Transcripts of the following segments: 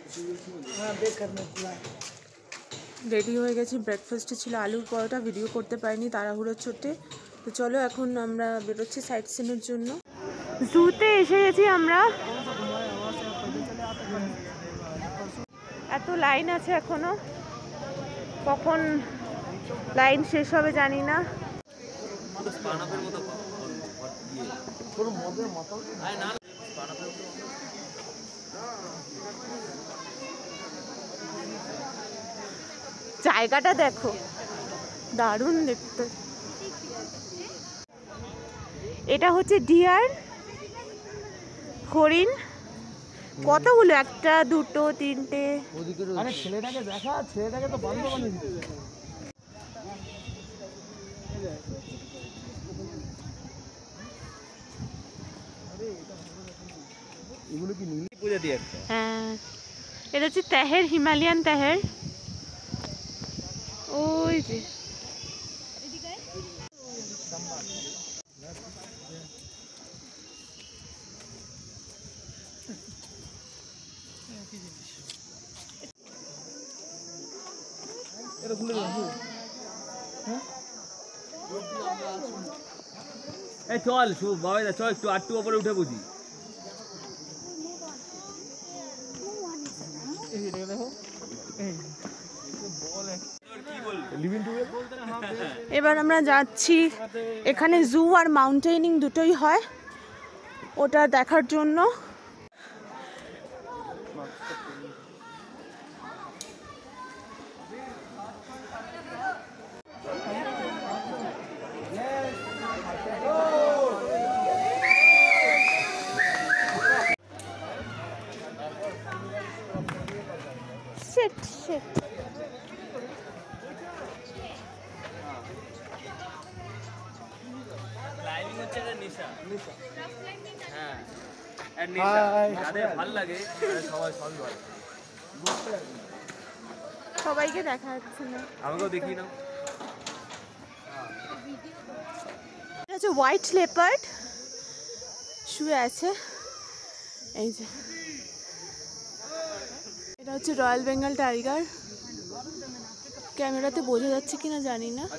Ready হয়ে গেছি, ব্রেকফাস্টে ছিল আলুর পরোটা, ভিডিও করতে পারিনি তাড়াহুড়োর ছোটে। তো চলো এখন আমরা বেরোচ্ছি সাইট সিনের জন্য। জুতে এসে গেছি আমরা, এত লাইন আছে এখনো, কখন লাইন শেষ হবে জানি না। জায়গাটা দেখো, দারুণ দেখতে। এটা হচ্ছে ডিয়ার, হরিণ, কতগুলো, একটা দুটো তিনটে। আরে ছেলেটাকে দেখা, ছেলেটাকে তো বন্ধ করে দিতে। এগুলো কি নীল প্রজাতি একটা? হ্যাঁ, এটা হচ্ছে তেহের, হিমালয়ান তেহের। ওই যে চল বাবা, চল একটু আটটু উপরে উঠে বুঝি। এবার আমরা যাচ্ছি, এখানে জু আর মাউন্টেনিং দুটোই হয়, ওটা দেখার জন্য। সবাইকে দেখা যাচ্ছে না, আমাকেও দেখি না। এটা হচ্ছে হোয়াইট লেপার্ড, শুয়ে আছে এই যে। এটা হচ্ছে রয়্যাল বেঙ্গল টাইগার, ক্যামেরাতে বোঝা যাচ্ছে কিনা জানি না।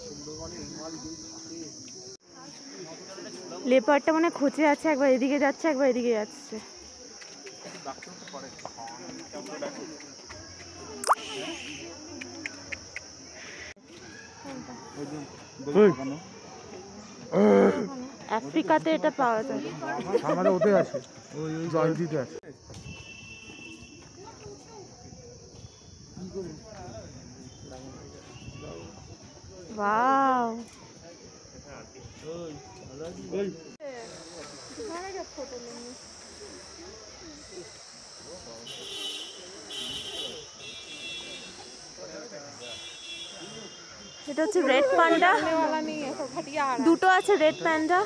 লেপার্ডটা মানে খোঁচে আছে, একবার এদিকে যাচ্ছে একবার এদিকে যাচ্ছে। আফ্রিকাতে এটা পাওয়া যায়, আমাদের ওতে আছে, ওই জয়ন্তীতে আছে। वाओ এটা হচ্ছে রেড পান্ডা, দুটো আছে রেড পান্ডা।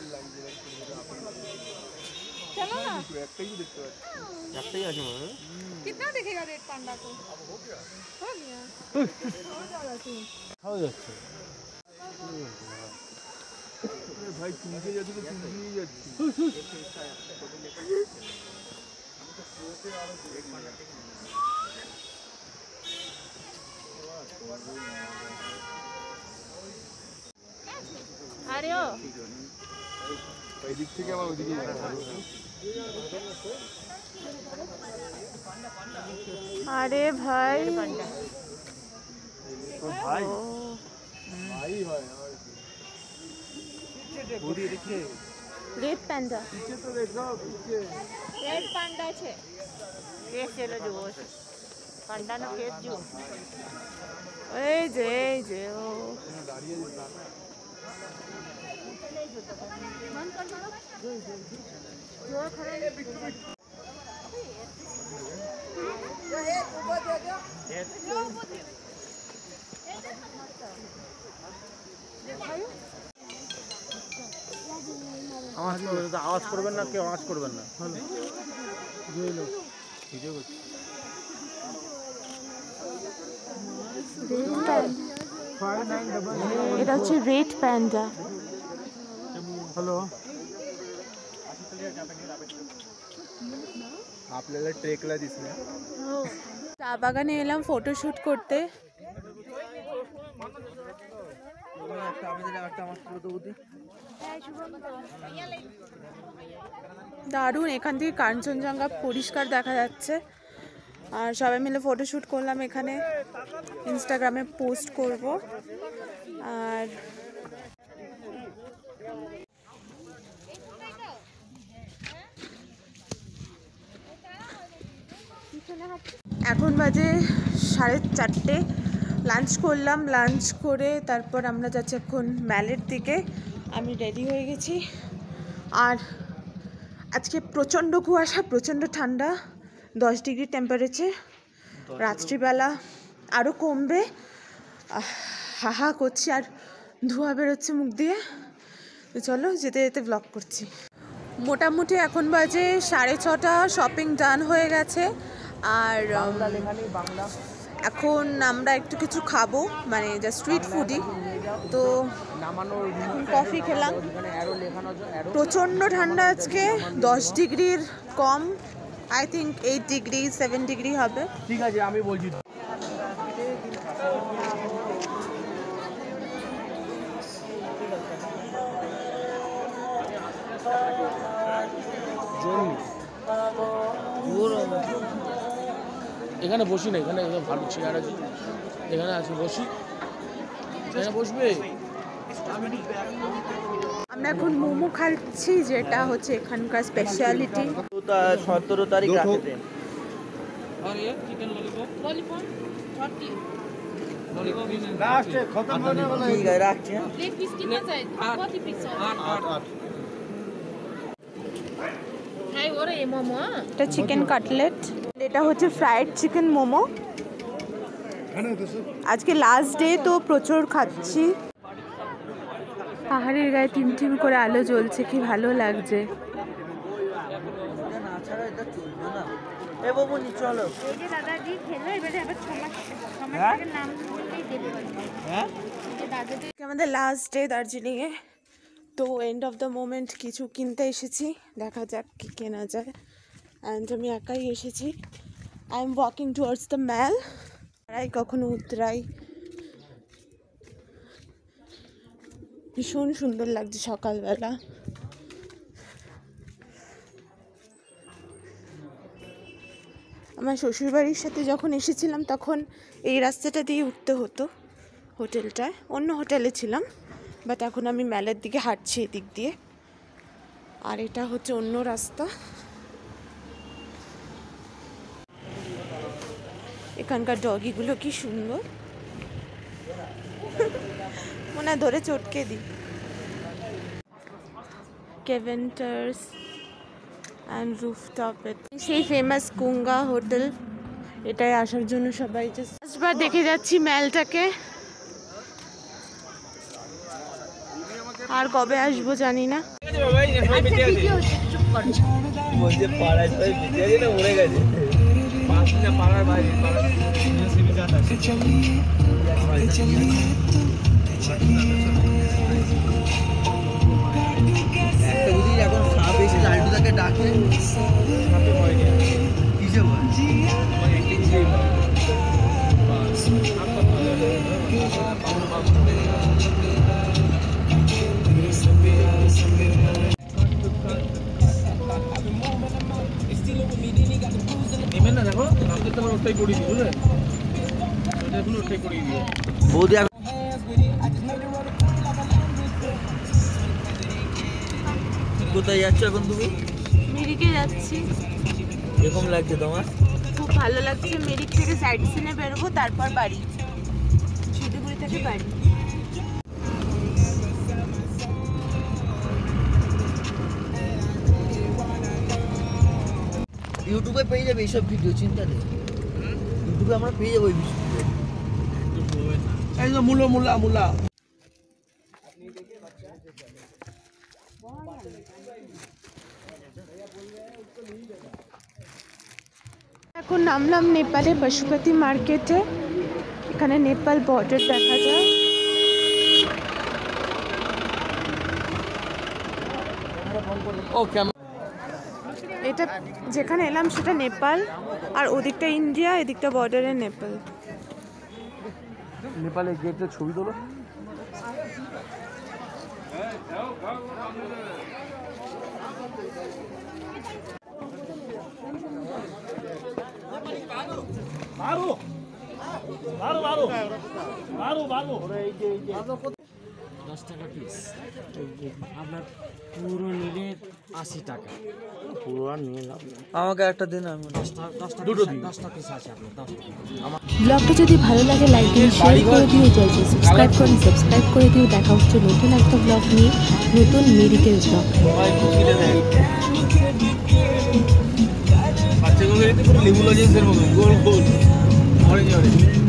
चलो ना, একটাই আছে মানে कितना दिखेगा रेड पांडा को? हो गया, খাওয়া যাচ্ছে ভাই, চুলকে যাচ্ছি তো চুলকেই যাচ্ছি। अरे ओ এই দিক থেকে আবার ওইদিকে अरे भाई তো ভাই ভাই হয় पूरी देखिए रेड पांडा, पीछे तो देखो, पीछे रेड पांडा छे केस चलो जो पांडा नो केस जो এই যে ও দাঁড়িয়ে দিতে মন কর মারো জোর খড়া ये ऊपर दे दो जो ऊपर दे ऐसे मत देखायो। আওয়াজ করবেন না, কেউ আওয়াজ করবেন না। হ্যালো ভিডিও করছি। এটা হচ্ছে রেড প্যান্ডা। হ্যালো आपल्याला ट्रेकला दिसले চা বাগানে এলাম ফটোশুট করতে। দারুণ, এখান থেকে কাঞ্চনজঙ্ঘা পরিষ্কার দেখা যাচ্ছে। আর সবাই মিলে ফটোশুট করলাম এখানে, ইনস্টাগ্রামে পোস্ট করব। আর এখন বাজে 4:30, লাঞ্চ করলাম। লাঞ্চ করে তারপর আমরা যাচ্ছি এখন ম্যালের দিকে। আমি রেডি হয়ে গেছি। আর আজকে প্রচণ্ড কুয়াশা, প্রচণ্ড ঠান্ডা, 10 ডিগ্রি টেম্পারেচার। রাত্রিবেলা আরও কমবে। হাহা করছি আর ধোঁয়া বেরোচ্ছে মুখ দিয়ে। তো চলো যেতে যেতে ব্লগ করছি। মোটামুটি এখন বাজে 6:30, শপিং ডান হয়ে গেছে। আর এখন আমরা একটু কিছু খাবো, মানে যা স্ট্রিট ফুডই। তো কফি খেলাম। প্রচণ্ড ঠান্ডা আজকে, 10 ডিগ্রির কম, আই থিঙ্ক 8 ডিগ্রি 7 ডিগ্রি হবে। ঠিক আছে, আমি বলছি। এখানে বসি না, এখানে ভালো চেয়ার আছে, এখানে আছে বসি, এখানে বসবে। আমরা এখন মোমো খাচ্ছি, যেটা হচ্ছে এখানকার স্পেশালিটি। 17 तारीख रात में। और ये चिकन लॉलीपॉप लास्ट खत्म होने वाला है। ठीक है, रखते हैं। लेग पीस कितना चाहिए? 40 पीस। 8 हाय ওরে মোমো। এটা চিকেন কাটলেট, এটা হচ্ছে ফ্রাইড চিকেন মোমো। আজকে লাস্ট ডে, তো প্রচুর খাচ্ছি। পাহাড়ের গায়ে টিমটিম করে আলো জ্বলছে, কি ভালো লাগছে। এ বাবুনি চলো। এই যে দাদাজি খেলো, এবারে আবার 6 মাস টাকার নাম বললেই দেবে। হ্যাঁ, এই যে দাদাজি আমাদের লাস্ট ডে দার্জিলিংয়ে। তো এন্ড অফ দ্য মোমেন্ট কিছু কিনতে এসেছি, দেখা যাক কি কেনা যায়। অ্যান্ড আমি একাই এসেছি। I am walking towards the mall. কখনো উতরাই, ভীষণ সুন্দর লাগছে সকালবেলা। আমার শ্বশুরবাড়ির সাথে যখন এসেছিলাম তখন এই রাস্তাটা দিয়ে উঠতে হতো হোটেলটায়, অন্য হোটেলে ছিলাম, বাট এখন আমি ম্যালের দিকে হাঁটছি এদিক দিয়ে। আর এটা হচ্ছে অন্য রাস্তা। এখানকার ডগিগুলো কি সুন্দর, মনে হয় ধরে চটকে দিই। কেভেন্টার্স অ্যান্ড রুফটপে সেই ফেমাস কুঙ্গা হোটেল, এটাই আসার জন্য সবাই ফার্স্টবার দেখে যাচ্ছি ম্যালটাকে। আর কবে আসবো জানি না। বলছে পাড়ায় সবাই বিজে গেছে না, মরে গেছে। পাড়ার বাইরে এখন সাপ এসে লালটুদাকে ডাকে, কিসে বল নেবেন না। দেখো আমাদের তো ওটাই করিয়ে দিই, বুঝলে, ওটাই করিয়ে দিই বৌদি। কোথায় যাচ্ছ এখন তুমি? মিরিকে যাচ্ছি। এরকম লাগছে তোমার? খুব ভালো লাগছে। মিরিক থেকে সাইড সিনে বেরোবো, তারপর বাড়ি, শিলিগুড়ি থেকে বাড়ি। ইউটিউবে পেয়ে যাবে এইসব ভিডিও, চিন্তা নেই। ইউটিউবে আমরা পেয়ে যাবো এই ভিডিও। এই যে মুলা এখন নামলাম নেপালে পশুপতি মার্কেটে। এখানে নেপাল বর্ডার দেখা যায়। ওকে, এটা যেখানে এলাম সেটা নেপাল, আর ওদিকটা ইন্ডিয়া, এদিকটা বর্ডারে নেপাল। নেপালের গেটের ছবি তোলো। আপনার পুরো নিলে 80 টাকা। পুরো আর নিয়ে লাভ নেই। আমাকে একটা দিন আমি 10টা পিস আছে আপনার 10 টাকা। ব্লগটা যদি ভালো লাগে লাইক দিন, শেয়ার করে দিও, চ্যানেলটি সাবস্ক্রাইব করে দিও। দেখা হচ্ছে নতুন একটা ব্লগ নিয়ে, নতুন মেডিকেল ব্লগ। বাচ্চাগুলো লেবু লজেন্সের মতো গোল গোল অরেঞ্জ অরেঞ্জ।